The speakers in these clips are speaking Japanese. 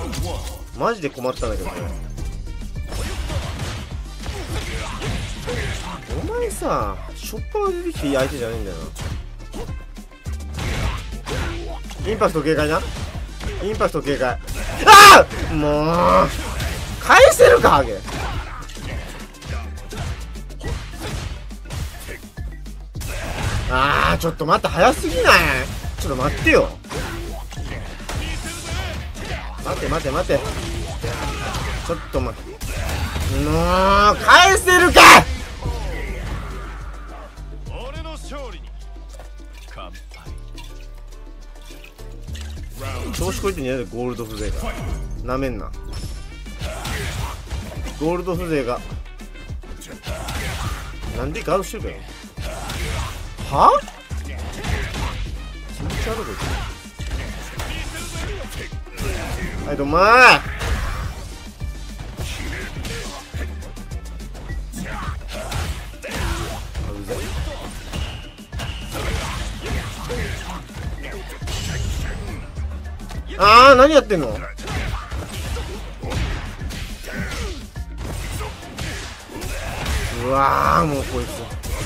マジで困ったんだけどね。お前さ、しょっぱな出てきていい相手じゃねえんだよな。インパクト警戒な。インパクト警戒。ああもう返せるかハゲ。ああちょっと待って、早すぎない？ちょっと待ってよ。待て待て待て、ちょっと待って、もう返せるか。 俺の勝利に乾杯。 調子こいてんじゃないゴールド風情がなめんな。ゴールド風情がなんでガードしてるかよ。は気持ち悪いこいつ。はいどうもー。あー何やってんの。うわーもうこいつ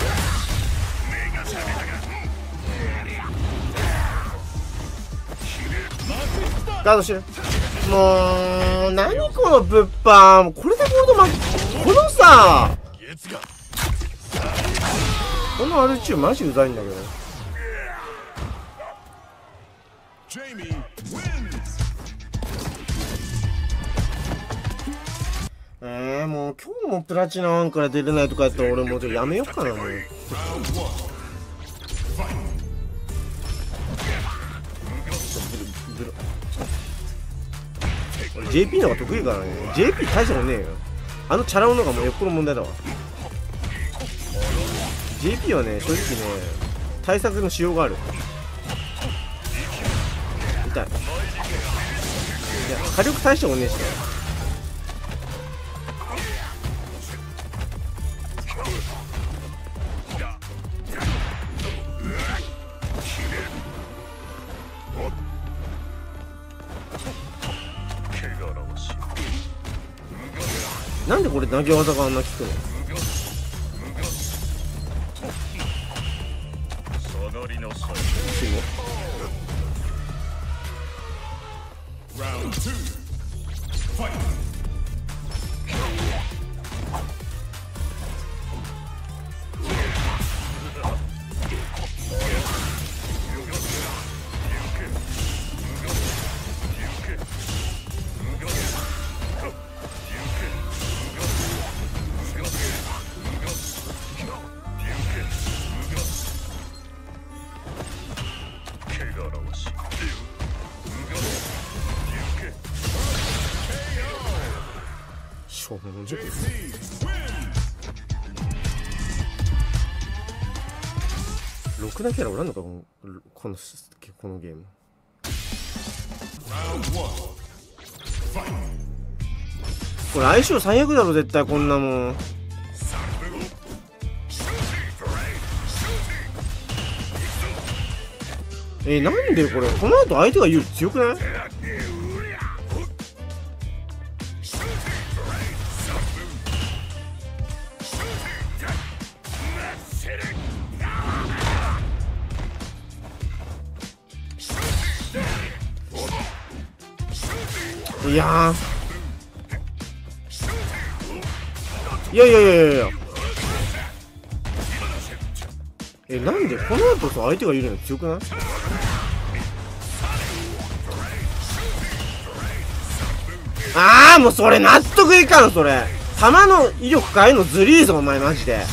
ガードしてる。もう何この物販、これでゴールドマン、このさこのアルチューマジうざいんだけど。もう今日もプラチナ1から出れないとかやったら俺もうちょっとやめようかな。もう俺 JP の方が得意からね。 JP 大したことねえよ。あのチャラ男の方がもうよっぽど問題だわ。 JP はね正直ね対策のしようがある。痛い。いや火力大したことねえしね。なんでこれ投げ技があんな効くの。しょうもない。ろくなキャラおらんのかこのゲーム。これ相性最悪だろ絶対こんなもん。なんでこれこの後相手が有利強くない？いやいやいやいやいやいや、なんでこの後さ相手がいるの強くない？ああもうそれ納得いかん。それ弾の威力変えるのずりーぞお前マジで。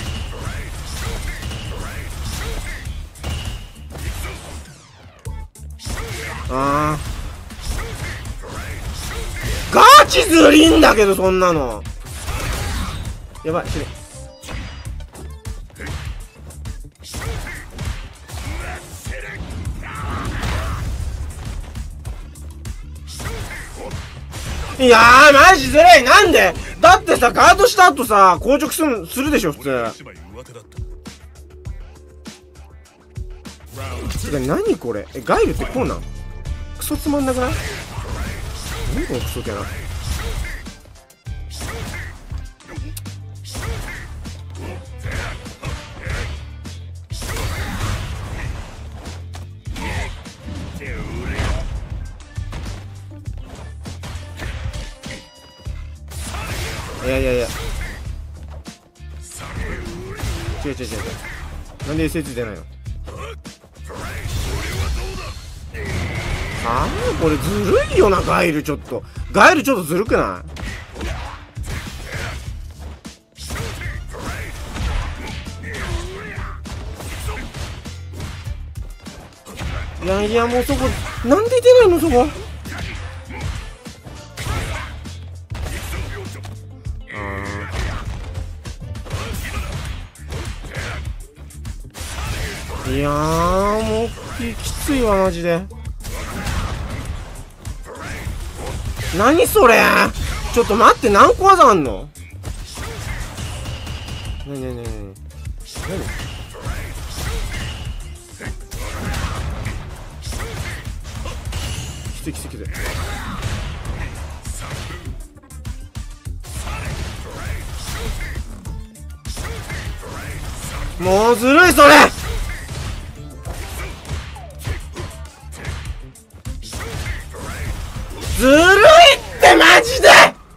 ああガチずりんだけどそんなのやばい。死ね。いやーマジずるい。なんでだってさガードした後さ硬直するでしょ普通。てか何これガイルってこうなんクソつまんなくない？何何このクソキャラ。いやいやいや、違う違う違う、なんで S ついてないの。ああ、これずるいよな。ガイルちょっとずるくない？いやいや、もうそこなんで出ないのそこ。いやー、もうきついわマジで。何それ。ちょっと待って、何個技あんの。なになになになに。きついきついきつい。もうずるいそれ。ずるいってマジで。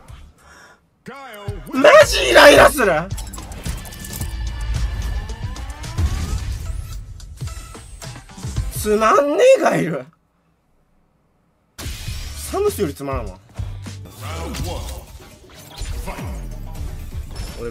マジイライラする。つまんねえガイル。サムスよりつまらんわ。俺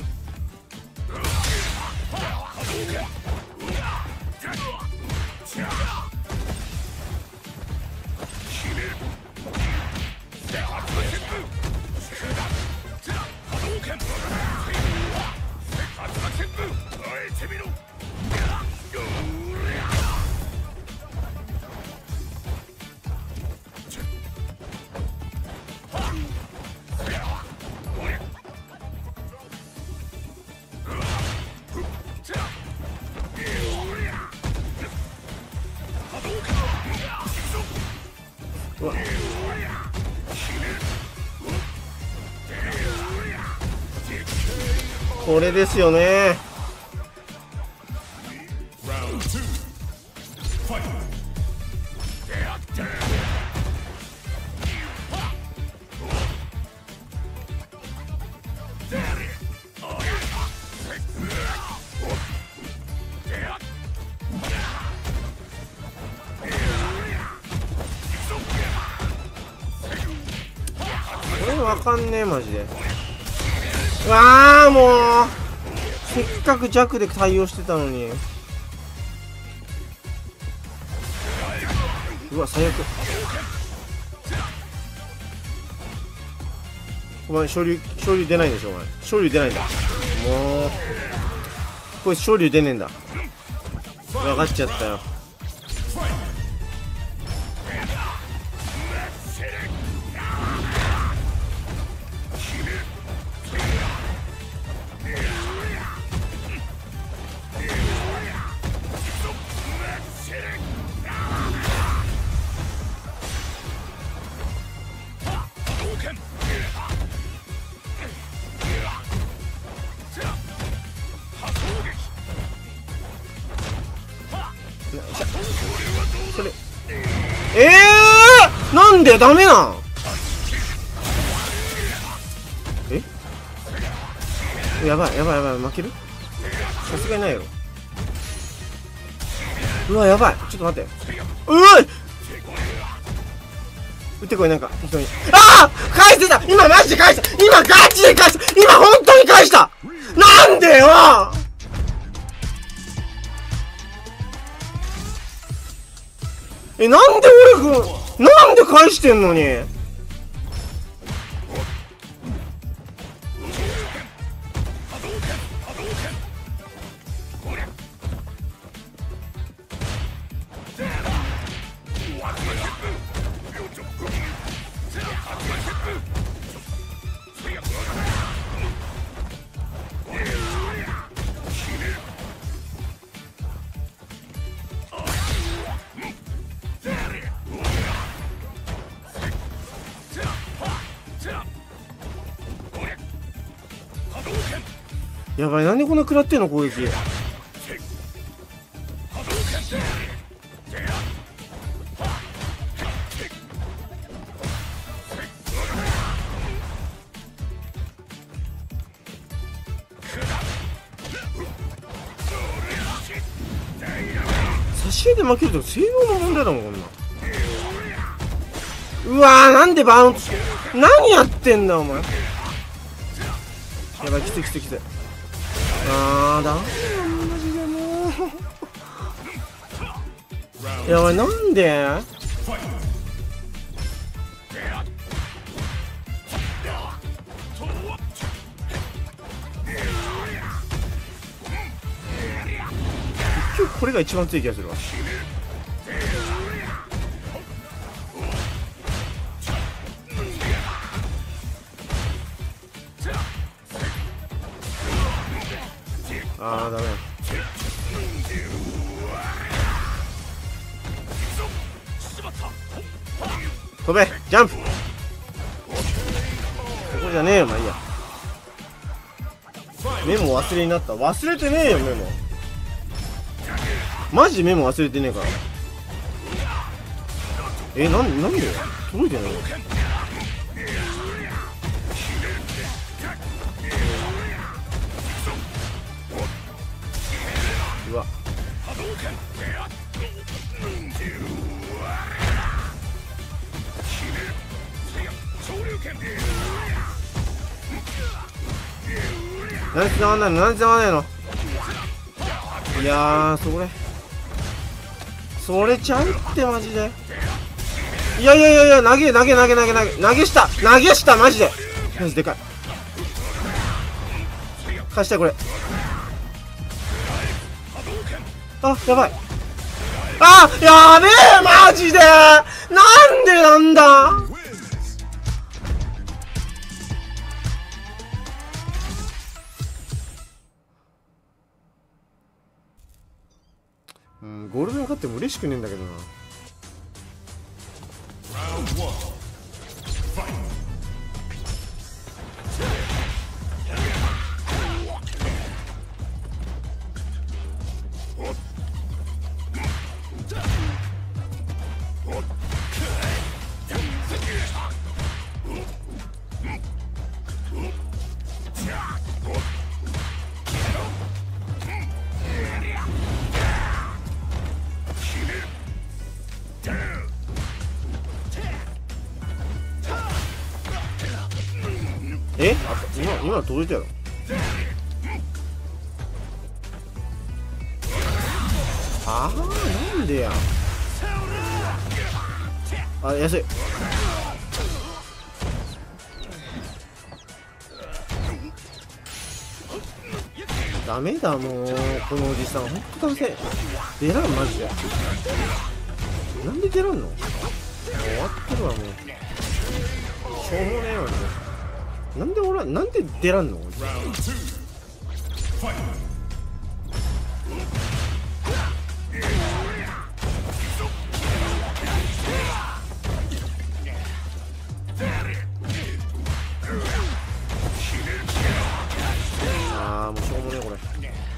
うわ、これですよね。これわかんねえマジで。うわあ、もうせっかく弱で対応してたのに。うわ最悪。お前昇竜出ないんでしょ。お前昇竜出ないんだ。もうこいつ昇竜出ねえんだ。分かっちゃったよ。それなんでダメなん。やばいやばいやばい、負ける。さすがにないよ。うわやばい、ちょっと待って。撃ってこい、なんか適当に。ああ返せた。今マジで返した。今ガチで返した。今本当に返した。なんでよ。なんでなんで返してんのに。 やばい、なんでこんな食らってんの攻撃。差し絵で負けると性能の問題だもん、こんな。うわー、なんでバウンス、何やってんだお前。やばい、きついきついきつい。あー、ダメだマジでもう。やばい、なんで結局これが一番強い気がするわ。あー、ダメだ。飛べ、ジャンプ。ここじゃねえよ、まあいいや。メモ忘れになった。忘れてねえよ、メモ。マジでメモ忘れてねえから。なんで届いてないの。うわ、なんで繋がんないの、なんで繋がんないの。いやー、それちゃうってマジで。いやいやいやいや、投げしたマジで。マジでかい。貸したこれ。あ、やばい。あ、やべえマジで。なんでなんだ。ゴールデン勝っても嬉しくねえんだけどな。今届いたやろ。ああ、なんでや。あ、安い。ダメだもう、このおじさんほんとダセ。出らんマジで。なんで出らんの。もう終わってるわもう。しょうもねえわね。なんで出らんの。ああ、もうしょうもねえこれ。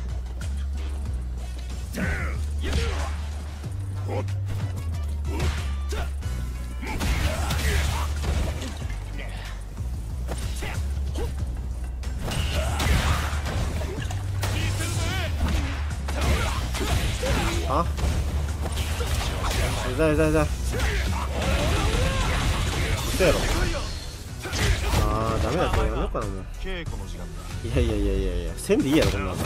あ、うざい。嘘やろ。ああ、ダメだ、これやめようかなもう。いやせんでいいやろこんなの。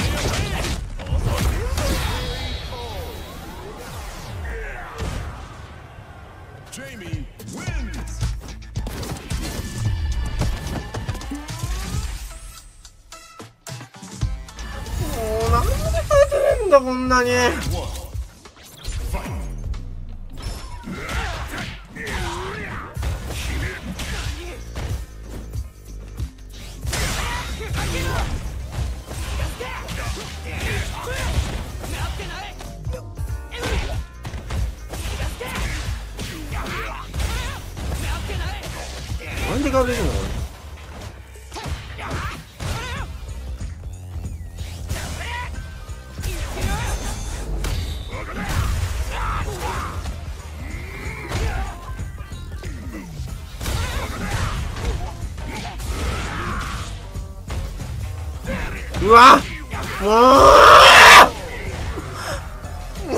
もうなんで勝てねえんだこんなに。なんでガブできるのこれ。 うわもう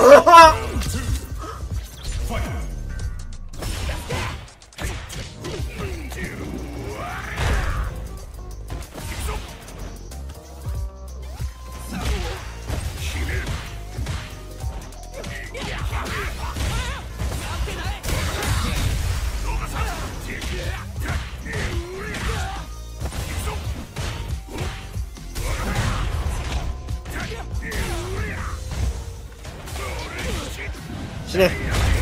死ね。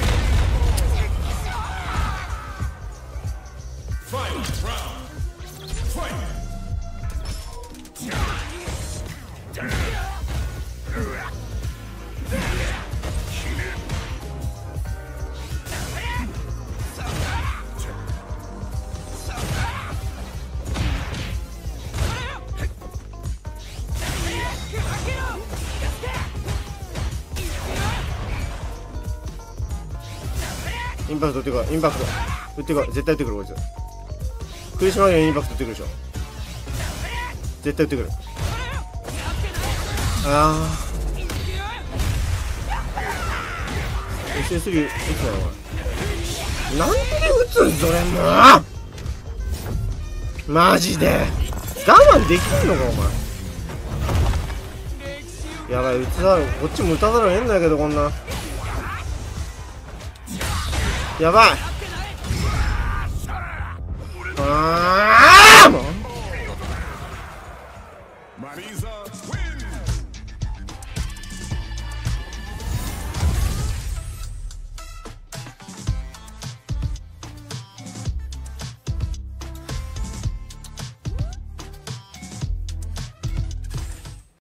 インパクト打ってこい、インパクト打ってこい、絶対打ってくるこいつ。苦しまないようにインパクト打ってくるでしょ。絶対打ってくる。ああ SS 打つなよお前。なんで打つんそれもうマジで我慢できんのかお前。やばい、打つだろ、こっちも打たざるを得んだけど、こんなやばい。ああもう